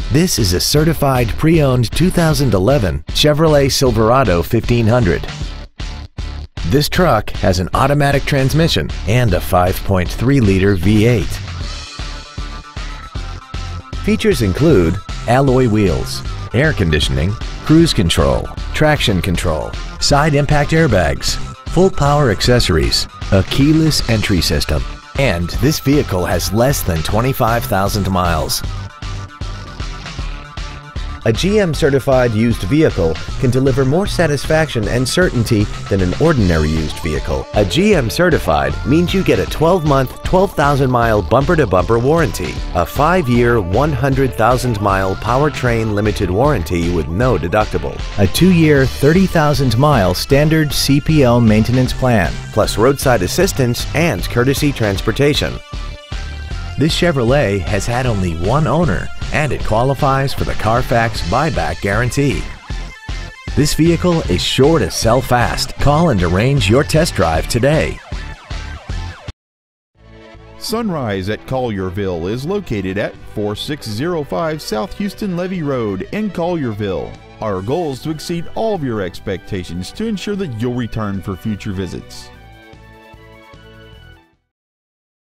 This is a certified pre-owned 2011 Chevrolet Silverado 1500. This truck has an automatic transmission and a 5.3-liter V8. Features include alloy wheels, air conditioning, cruise control, traction control, side impact airbags, full power accessories, a keyless entry system, and this vehicle has less than 25,000 miles. A GM certified used vehicle can deliver more satisfaction and certainty than an ordinary used vehicle. A GM certified means you get a 12-month, 12,000-mile bumper-to-bumper warranty, a 5-year, 100,000-mile powertrain limited warranty with no deductible, a 2-year, 30,000-mile standard CPL maintenance plan, plus roadside assistance and courtesy transportation. This Chevrolet has had only one owner, and it qualifies for the Carfax buyback guarantee. This vehicle is sure to sell fast. Call and arrange your test drive today. Sunrise at Collierville is located at 4605 South Houston Levee Road in Collierville. Our goal is to exceed all of your expectations to ensure that you'll return for future visits.